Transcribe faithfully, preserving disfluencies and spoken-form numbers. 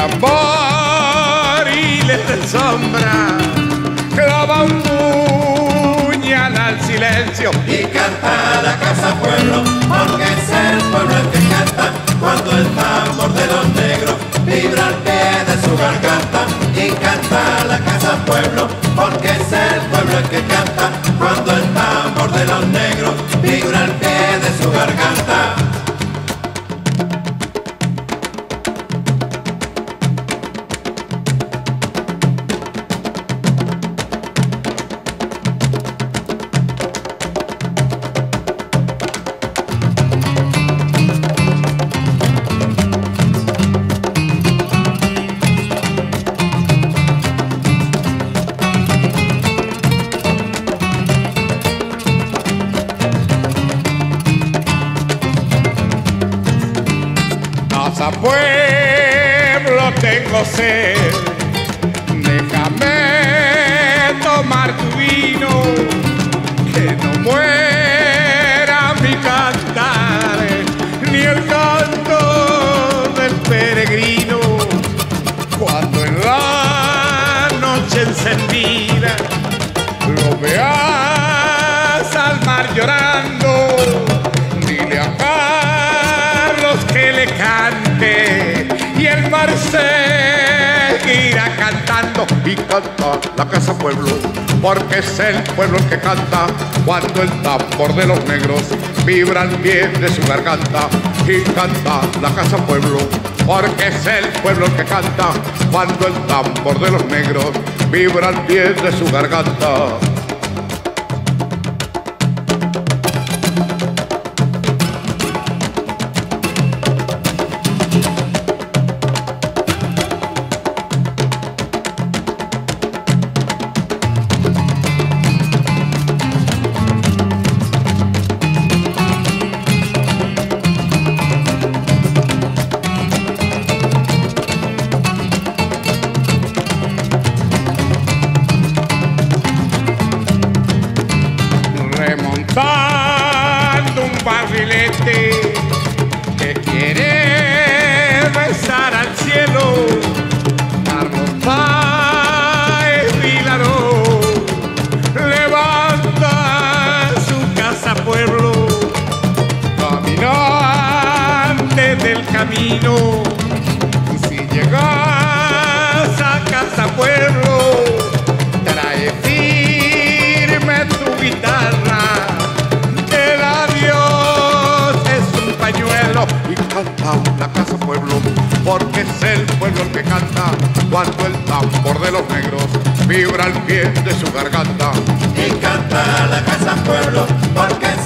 tamboriles de sombra clava un puñal al silencio y canta la casa pueblo, porque es el pueblo el que canta cuando el tambor de los negros vibra al pie de su garganta. Y canta la casa pueblo, porque es el pueblo el que canta cuando el tambor de los negros vibra al pie de su garganta. Casa pueblo, tengo sed, déjame tomar tu vino, que no muera mi cantar, ni el canto del peregrino. Cuando en la noche encendida lo veas al mar llorando, dile a que le cante y el mar seguirá cantando. Y canta la casa pueblo, porque es el pueblo el que canta cuando el tambor de los negros vibra al pie de su garganta. Y canta la casa pueblo, porque es el pueblo el que canta cuando el tambor de los negros vibra al pie de su garganta. Remontando un barrilete que quiere besar al cielo, Carlos Páez Vilaró levanta su casa pueblo, caminante del camino. Si llegas a casa pueblo, trae firme tu guitarra, y canta la casa pueblo, porque es el pueblo el que canta cuando el tambor de los negros vibra al pie de su garganta. Y canta la casa pueblo, porque es